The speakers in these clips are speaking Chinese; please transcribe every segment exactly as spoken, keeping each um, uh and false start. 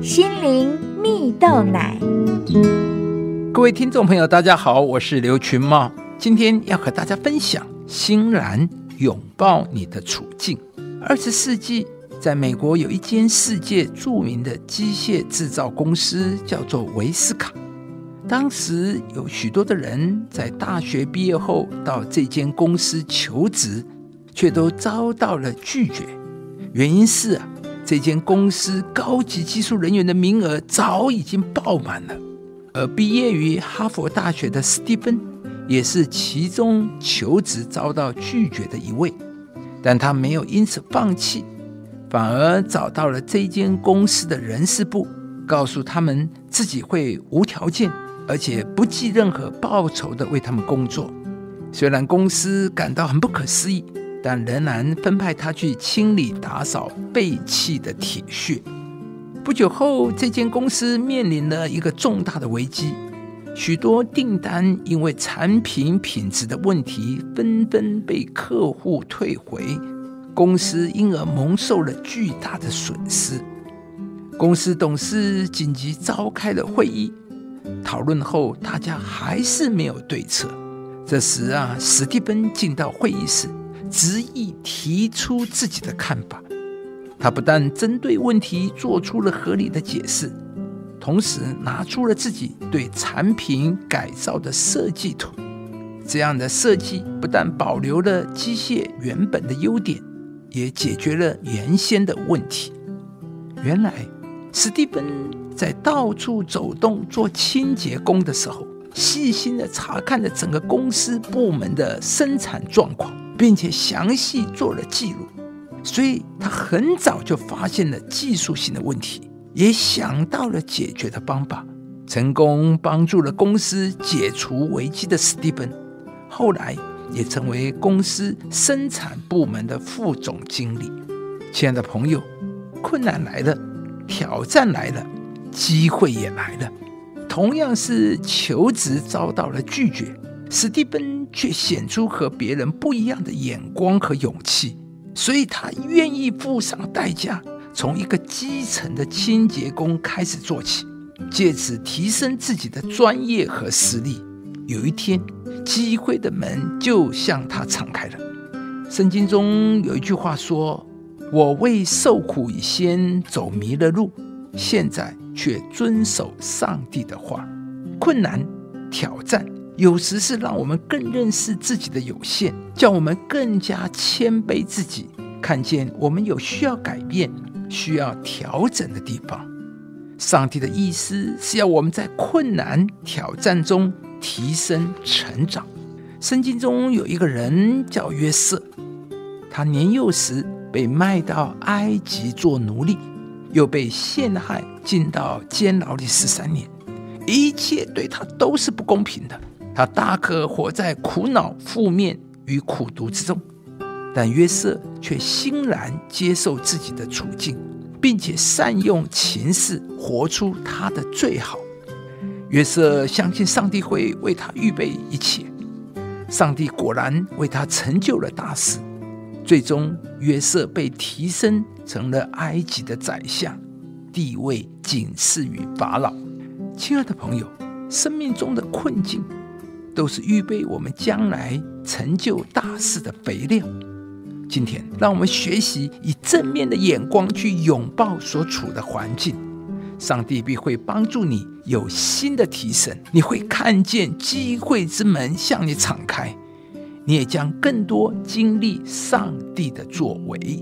心灵蜜豆奶。 各位听众朋友大家好，我是刘群茂，今天要和大家分享欣然拥抱你的处境。二十世纪在美国有一间世界著名的机械制造公司叫做维斯卡，当时有许多的人在大学毕业后到这间公司求职，却都遭到了拒绝。原因是啊，这间公司高级技术人员的名额早已经爆满了。而毕业于哈佛大学的史蒂芬也是其中求职遭到拒绝的一位，但他没有因此放弃，反而找到了这间公司的人事部，告诉他们自己会无条件而且不计任何报酬的为他们工作。虽然公司感到很不可思议，但仍然分派他去清理打扫废弃的铁屑。不久后，这间公司面临了一个重大的危机，许多订单因为产品品质的问题纷纷被客户退回，公司因而蒙受了巨大的损失。公司董事紧急召开了会议，讨论后大家还是没有对策。这时啊，史蒂芬进到会议室，执意提出自己的看法。他不但针对问题做出了合理的解释，同时拿出了自己对产品改造的设计图。这样的设计不但保留了机械原本的优点，也解决了原先的问题。原来史蒂芬在到处走动做清洁工的时候，细心地查看了整个公司部门的生产状况，并且详细做了记录。所以他很早就发现了技术性的问题，也想到了解决的方法，成功帮助了公司解除危机的史蒂芬，后来也成为公司生产部门的副总经理。亲爱的朋友，困难来了，挑战来了，机会也来了。同样是求职遭到了拒绝，史蒂芬却显出和别人不一样的眼光和勇气，所以他愿意付上代价，从一个基层的清洁工开始做起，借此提升自己的专业和实力。有一天，机会的门就向他敞开了。圣经中有一句话说，我为受苦以先走迷了路，现在却遵守上帝的话。困难挑战有时是让我们更认识自己的有限，叫我们更加谦卑自己，看见我们有需要改变需要调整的地方。上帝的意思是要我们在困难挑战中提升成长。圣经中有一个人叫约瑟，他年幼时被卖到埃及做奴隶，又被陷害进到监牢里十三年，一切对他都是不公平的。他大可活在苦恼、负面与苦毒之中，但约瑟却欣然接受自己的处境，并且善用情势活出他的最好。约瑟相信上帝会为他预备一切，上帝果然为他成就了大事。最终约瑟被提升成了埃及的宰相，地位仅次于法老。亲爱的朋友，生命中的困境都是预备我们将来成就大事的肥料。今天让我们学习以正面的眼光去拥抱所处的环境，上帝必会帮助你有新的提升，你会看见机会之门向你敞开，你也将更多经历上帝的作为。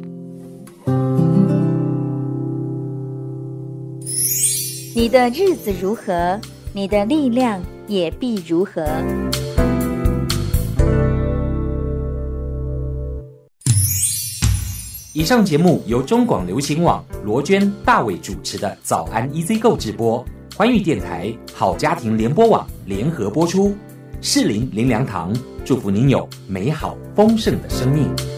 你的日子如何，你的力量也必如何。 以上节目由中广流行网罗娟、大伟主持的早安 E Z Go 直播，欢愉电台、好家庭联播网联合播出。士林林良堂祝福您有美好丰盛的生命。